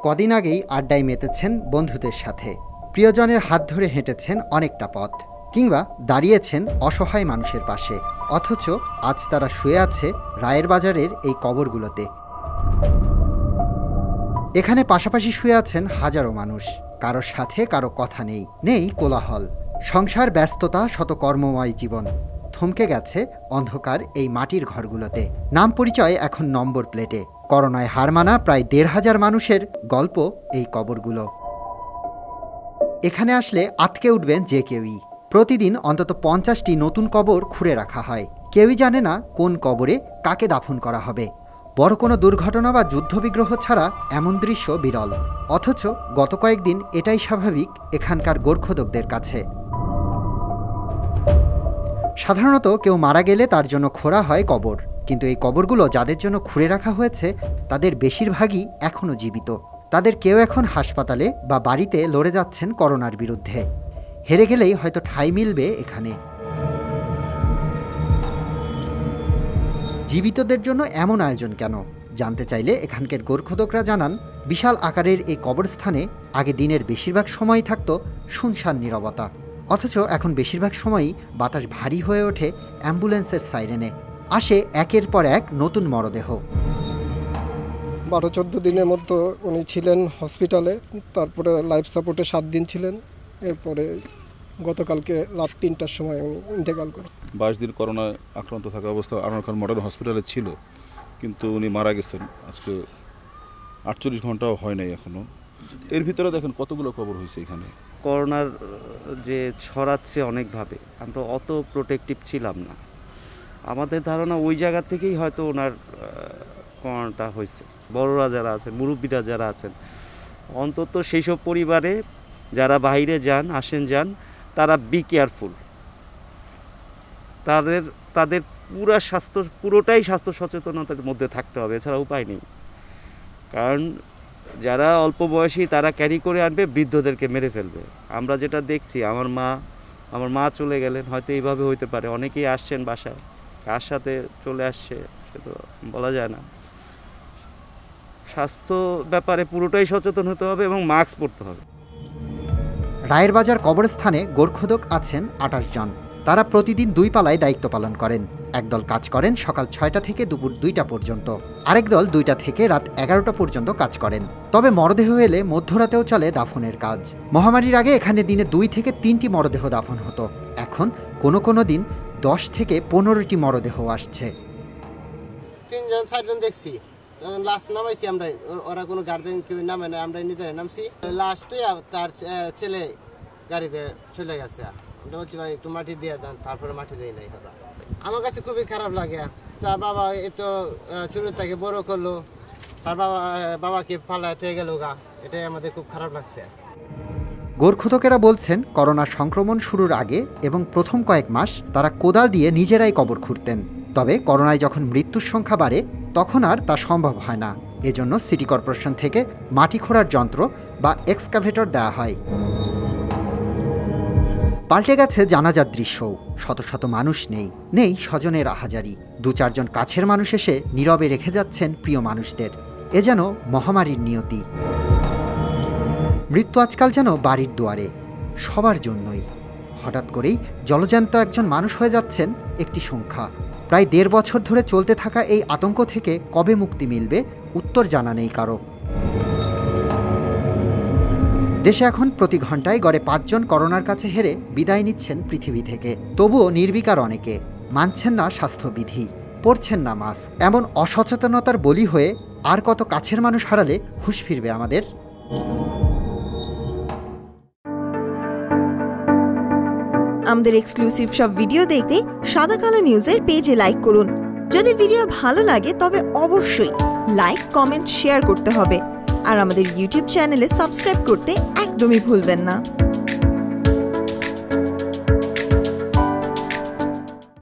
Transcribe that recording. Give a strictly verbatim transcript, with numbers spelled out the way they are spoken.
কদিন আগেই আড্ডায় মেতেছেন বন্ধুদের সাথে, প্রিয়জনের হাত ধরে হেঁটেছেন অনেকটা পথ, কিংবা দাঁড়িয়েছেন অসহায় মানুষের পাশে। অথচ আজ তারা শুয়ে আছে রায়ের বাজারের এই কবরগুলোতে। এখানে পাশাপাশি শুয়ে আছেন হাজারো মানুষ, কারোর সাথে কারো কথা নেই, নেই কোলাহল। সংসার, ব্যস্ততা, শত কর্মময় জীবন থমকে গেছে অন্ধকার এই মাটির ঘরগুলোতে। নাম পরিচয় এখন নম্বর প্লেটে। করোনায় হার মানা প্রায় দেড় হাজার মানুষের গল্প এই কবরগুলো। এখানে আসলে আটকে উঠবেন যে কেউই। প্রতিদিন অন্তত পঞ্চাশটি নতুন কবর খুঁড়ে রাখা হয়। কেউই জানে না কোন কবরে কাকে দাফন করা হবে। বড় কোনো দুর্ঘটনা বা যুদ্ধবিগ্রহ ছাড়া এমন দৃশ্য বিরল। অথচ গত কয়েকদিন এটাই স্বাভাবিক এখানকার গোরখোদকদের কাছে। সাধারণত কেউ মারা গেলে তার জন্য খোঁড়া হয় কবর, কিন্তু এই কবরগুলো যাদের জন্য খুঁড়ে রাখা হয়েছে তাদের বেশিরভাগই এখনও জীবিত। তাদের কেউ এখন হাসপাতালে বা বাড়িতে লড়ে যাচ্ছেন করোনার বিরুদ্ধে। হেরে গেলেই হয়তো ঠাঁই মিলবে এখানে। জীবিতদের জন্য এমন আয়োজন কেন জানতে চাইলে এখানকার গোরখোদকরা জানান, বিশাল আকারের এই কবরস্থানে আগে দিনের বেশিরভাগ সময়ই থাকত শুনশান নীরবতা। অথচ এখন বেশিরভাগ সময়ই বাতাস ভারী হয়ে ওঠে অ্যাম্বুলেন্সের সাইরেনে। আসে একের পর এক নতুন মরদেহ। বারো চোদ্দ দিনের মতো উনি ছিলেন হসপিটালে, তারপরে লাইফ সাপোর্টে সাত দিন ছিলেন। এরপরে গতকালকে রাত তিনটার সময় উনি ইন্তেকাল করেন। বাইশ দিন করোনায় আক্রান্ত থাকা অবস্থা আনোয়ার খান মডার্ন হসপিটালে ছিল, কিন্তু উনি মারা গেছেন আজকে আটচল্লিশ ঘন্টাও হয় নাই এখনও। এর ভিতরে দেখেন কতগুলো কবর হয়েছে এখানে। করোনার যে ছড়াচ্ছে অনেকভাবে, আমরা অত প্রোটেক্টিভ ছিলাম না। আমাদের ধারণা ওই জায়গা থেকেই হয়তো ওনার করোনাটা হয়েছে। বড়রা যারা আছেন, মুরব্বীরা যারা আছেন, অন্তত সেই সব পরিবারে যারা বাইরে যান, আসেন যান, তারা বি কেয়ারফুল। তাদের তাদের পুরা স্বাস্থ্য পুরোটাই স্বাস্থ্য সচেতনতার মধ্যে থাকতে হবে, এছাড়া উপায় নেই। কারণ যারা অল্প বয়সী তারা ক্যারি করে আনবে, বৃদ্ধদেরকে মেরে ফেলবে। আমরা যেটা দেখছি, আমার মা আমার মা চলে গেলেন, হয়তো এইভাবে হইতে পারে। অনেকেই আসছেন বাসায়, কার সাথে চলে আসছে সে তো বলা যায় না। স্বাস্থ্য ব্যাপারে পুরোটাই সচেতন হতে হবে এবং মাস্ক পরতে হবে। রায়ের বাজার কবরস্থানে গোরখোদক আছেন আটাশ জন। তারা প্রতিদিন দুই পালায় দায়িত্ব পালন করেন। একদল কাজ করেন সকাল ছয়টা থেকে দুপুর দুইটা পর্যন্ত, আরেক দল দুইটা থেকে রাত এগারোটা পর্যন্ত কাজ করেন। তবে মরদেহ এলে মধ্যরাতেও চলে দাফনের কাজ। মহামারীর আগে এখানে দিনে দুই থেকে তিনটি মরদেহ দাফন হতো। এখন কোনো কোনো দিন দশ থেকে পনেরোটি মরদেহ আসছে। তিনজন চারজন দেখছি, লাশ নামাইছি আমরা, ওরা কোনো গার্জেন কেউ নামে না, আমরা নিজেরা নামছি। লাস্টে তার ছেলে গাড়িতে চলে গেছে। আমরা বলছি ভাই একটু মাটি দিয়ে যান, তারপরে মাটি দেয় নাই। ওরা আমার কাছে খুবই খারাপ লাগে। তার বাবা এত ছোট থেকে বড় করলো, তার বাবা বাবাকে পালায় হয়ে গেল গা, এটাই আমাদের খুব খারাপ লাগছে। গোরখোদকেরা বলছেন, করোনা সংক্রমণ শুরুর আগে এবং প্রথম কয়েক মাস তারা কোদাল দিয়ে নিজেরাই কবর খুঁড়তেন। তবে করোনায় যখন মৃত্যুর সংখ্যা বাড়ে তখন আর তা সম্ভব হয় না। এজন্য সিটি কর্পোরেশন থেকে মাটি খোঁড়ার যন্ত্র বা এক্সকাভেটর দেওয়া হয়। পাল্টে গেছে জানাজার দৃশ্যও। শত শত মানুষ নেই, নেই স্বজনের আহাজারি। দু চারজন কাছের মানুষ এসে নীরবে রেখে যাচ্ছেন প্রিয় মানুষদের। এ যেন মহামারীর নিয়তি। মৃত্যু আজকাল যেন বাড়ির দুয়ারে, সবার জন্যই। হঠাৎ করেই জলজ্যান্ত একজন মানুষ হয়ে যাচ্ছেন একটি সংখ্যা। প্রায় দেড় বছর ধরে চলতে থাকা এই আতঙ্ক থেকে কবে মুক্তি মিলবে উত্তর জানা নেই কারো। দেশে এখন প্রতি ঘন্টায় গড়ে পাঁচজন করোনার কাছে হেরে বিদায় নিচ্ছেন পৃথিবী থেকে। তবুও নির্বিকার অনেকে, মানছেন না স্বাস্থ্যবিধি, পরছেন না মাস্ক। এমন অসচেতনতার বলি হয়ে আর কত কাছের মানুষ হারালে হুঁশ ফিরবে আমাদের? আমাদের এক্সক্লুসিভ সব ভিডিও দেখতে সাদা কালো নিউজের পেজে লাইক করুন। যদি ভিডিও ভালো লাগে তবে অবশ্যই লাইক, কমেন্ট, শেয়ার করতে হবে। আর আমাদের ইউটিউব চ্যানেলে সাবস্ক্রাইব করতে একদমই ভুলবেন না।